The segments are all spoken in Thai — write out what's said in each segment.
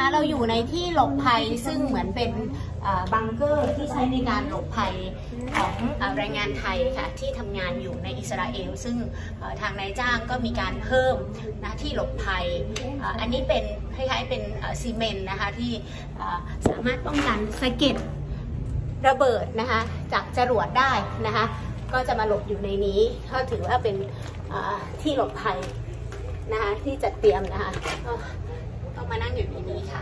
เราอยู่ในที่หลบภัยซึ่งเหมือนเป็นบังเกอร์ที่ใช้ในการหลบภัยของแรงงานไทยค่ะที่ทำงานอยู่ในอิสราเอลซึ่งทางนายจ้างก็มีการเพิ่มนะที่หลบภัยอันนี้เป็นคล้ายๆเป็นซีเมนต์นะคะที่สามารถป้องกันสะเก็ดระเบิดนะคะจากจรวดได้นะคะก็จะมาหลบอยู่ในนี้ก็ถือว่าเป็นที่หลบภัยนะคะที่จัดเตรียมนะคะต้องมานั่งอยู่ในนี้ค่ะ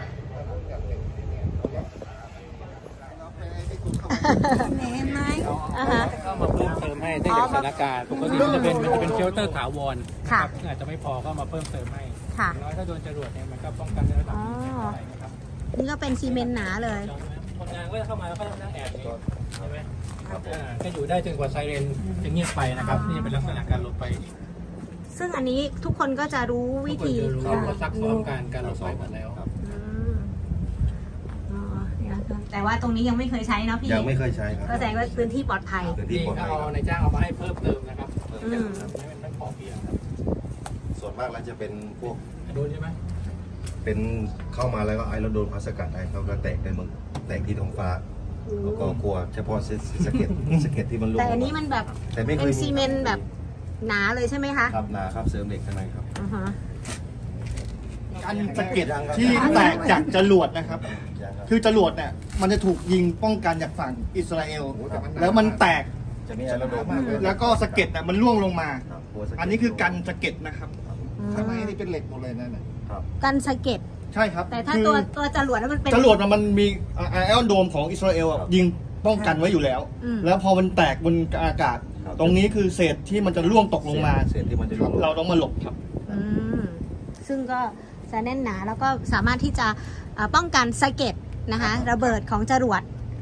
เห็นไหมก็มาเพิ่มเติมให้ได้จากสถานการณ์ปกติมันจะเป็นเชลเตอร์ถาวรครับอาจจะไม่พอก็มาเพิ่มเติมให้น้อยถ้าโดนจรวดเนี่ยมันก็ป้องกันได้ระดับนะครับนี่ก็เป็นซีเมนต์หนาเลยคนงานก็จะเข้ามาแล้วก็นั่งแอบใช่ไหมก็อยู่ได้จนกว่าไซเรนจะเงียบไปนะครับนี่เป็นลักษณะการหลบไปซึ่งอันนี้ทุกคนก็จะรู้วิธีซักซ้อมการหลบภัยมาแล้วครับแต่ว่าตรงนี้ยังไม่เคยใช้เนาะพี่ยังไม่เคยใช้ครับก็แสดงว่าพื้นที่ปลอดภัยนี่ก็เอาในจ้างเอามาให้เพิ่มเติมนะครับไม่พอเพียงส่วนมากแล้วจะเป็นพวกโดนใช่ไหมเป็นเข้ามาแล้วก็ไอ้เราโดนพัสกัดได้เขาก็แตกในเมืองแตกที่ท้องฟ้าแล้วก็กลัวเฉพาะสะเก็ดที่มันลงแต่อันนี้มันแบบเป็นซีเมนต์แบบหนาเลยใช่ไหมคะครับหนาครับเสริมเหล็กข้างในครับการสะเก็ดที่แตกจากจรวดนะครับคือจรวดเนี่ยมันจะถูกยิงป้องกันจากฝั่งอิสราเอลแล้วมันแตกแล้วก็สะเก็ดมันล่วงลงมาอันนี้คือกันสะเก็ดนะครับทำไมนี่เป็นเหล็กหมดเลยนั่นครับกันสะเก็ดใช่ครับแต่ถ้าตัวจรวดนั้นมันเป็นจรวดมันมีไอออนโดมของอิสราเอลยิงป้องกันไว้อยู่แล้วแล้วพอมันแตกบนอากาศตรงนี้คือเศษที่มันจะร่วงตกลงมาเศษที่มันจะร่วงเราต้องมาหลบครับซึ่งก็จะแน่นหนาแล้วก็สามารถที่จะป้องกันสะเก็ดนะคะระเบิดของจรวด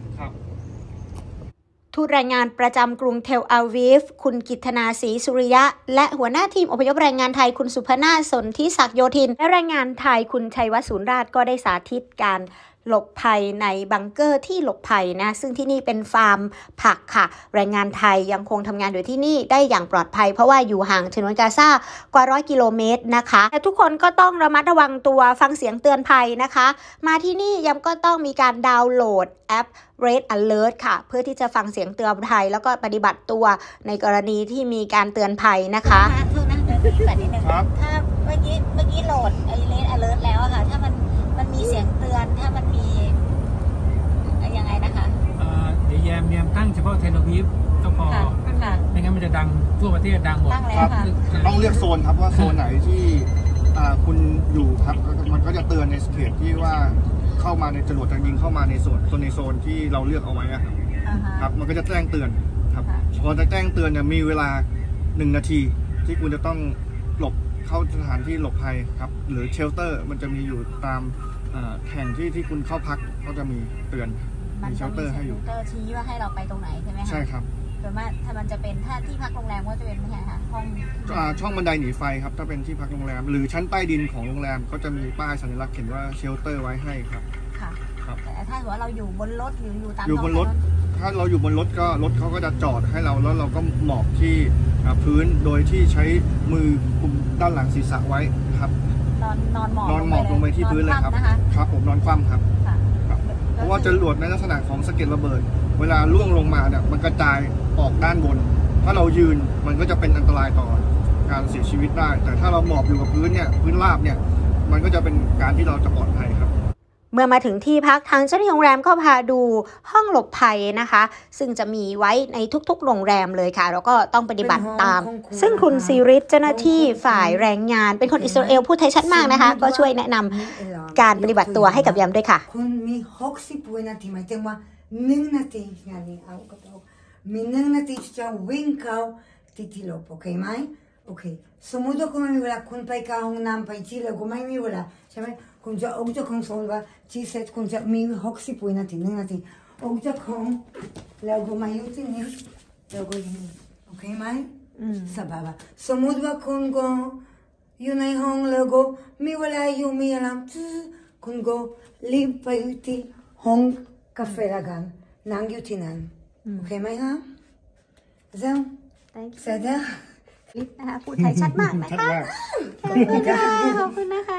ทูตแรงงานประจำกรุงเทลอาวีฟคุณกิตนาศรีสุริยะและหัวหน้าทีมอพยพแรงงานไทยคุณสุพนาสนธิศักดิ์โยธินและแรงงานไทยคุณชัยวัฒน์ศูนย์ราชก็ได้สาธิตการหลบภัยในบังเกอร์ที่หลบภัยนะซึ่งที่นี่เป็นฟาร์มผักค่ะแรงงานไทยยังคงทำงานอยู่ที่นี่ได้อย่างปลอดภัยเพราะว่าอยู่ห่างฉนวนกาซากว่า100 กิโลเมตรนะคะแต่ทุกคนก็ต้องระมัดระวังตัวฟังเสียงเตือนภัยนะคะมาที่นี่ย้ำก็ต้องมีการดาวน์โหลดแอป Red Alert ค่ะเพื่อที่จะฟังเสียงเตือนภัยแล้วก็ปฏิบัติตัวในกรณีที่มีการเตือนภัยนะคะโทษนะเดี๋ยวพี่แบบนิดนึงถ้าเมื่อกี้โหลดไอ้ Red Alert แล้วอะค่ะถ้ามันมีเสียงเตือนถ้ามันมียังไงนะคะเดี๋ยวแยมตั้งเฉพาะเทลอาวีฟก็พอไม่งั้นมันจะดังทั่วประเทศดังหมดครับต้องเลือกโซนครับว่าโซนไหนที่คุณอยู่ครับมันก็จะเตือนในเขตที่ว่าเข้ามาในจรวดจะยิงเข้ามาในโซนที่เราเลือกเอาไว้ครับมันก็จะแจ้งเตือนครับพอจะแจ้งเตือนเนี่ยมีเวลา1 นาทีที่คุณจะต้องหลบเข้าสถานที่หลบภัยครับหรือเชลเตอร์มันจะมีอยู่ตามแห่งที่คุณเข้าพักก็จะมีเตือนมีเชลเตอร์ให้อยู่ชี้ว่าให้เราไปตรงไหนใช่ไหมคะใช่ครับส่วนมากถ้ามันจะเป็นถ้าที่พักโรงแรมก็จะเป็นไงคะห้องช่องบันไดหนีไฟครับถ้าเป็นที่พักโรงแรมหรือชั้นใต้ดินของโรงแรมก็จะมีป้ายสัญลักษณ์เขียนว่าเชลเตอร์ไว้ให้ครับค่ะครับแต่ถ้าว่าเราอยู่บนรถหรืออยู่ตามอยู่บนรถถ้าเราอยู่บนรถก็รถเขาก็จะจอดให้เราแล้วเราก็หมอบที่พื้นโดยที่ใช้มือกุมด้านหลังศีรษะไว้ครับนอนหมอบลงไปที่พื้นเลยครับครับผมนอนคว่ำครับเพราะว่าจรวดในลักษณะของสะเก็ดระเบิดเวลาล่วงลงมาเนี่ยมันกระจายออกด้านบนถ้าเรายืนมันก็จะเป็นอันตรายต่อการเสียชีวิตได้แต่ถ้าเราหมอบอยู่กับพื้นเนี่ยพื้นราบเนี่ยมันก็จะเป็นการที่เราจะปลอดภัยครับเมื่อมาถึงที่พักทางเจ้าหน้าที่โรงแรมก็พาดูห้องหลบภัยนะคะซึ่งจะมีไว้ในทุกๆโรงแรมเลยค่ะแล้วก็ต้องปฏิบัติตามซึ่งคุณซีริสเจ้าหน้าที่ฝ่ายแรงงานเป็นคนอิสราเอลพูดไทยชัดมากนะคะก็ช่วยแนะนำการปฏิบัติตัวให้กับยามด้วยค่ะคุณมี60 นาทีหมายถึงว่า1 นาทีนี่เอากระเป๋ามี1 นาทีจะวิ่งเข้าที่หลบโอเคไหมโอเคสมมติว่าคุณมีเวลาคุณไปเข้าห้องน้ำไปที่แล้วก็ไม่มีเวลาใช่ไหมคุณจะออกจากห้องสมุดว่าที่เสร็จคุณจะมี60 นาที1 นาทีออกจากห้องแล้วก็มาอยู่ที่นี่แล้วก็ยิงโอเคไหมสบายสมมติว่าคุณก็อยู่ในห้องแล้วก็มีเวลาอยู่มีอะไรคุณก็รีบไปที่ห้องกาแฟละกันนั่งอยู่ที่นั่นโอเคไหมคะเจ้าเสร็จแล้วลิฟต์นะคะพูดไทยชัดมากนะคะขอบคุณค่ะขอบคุณนะคะ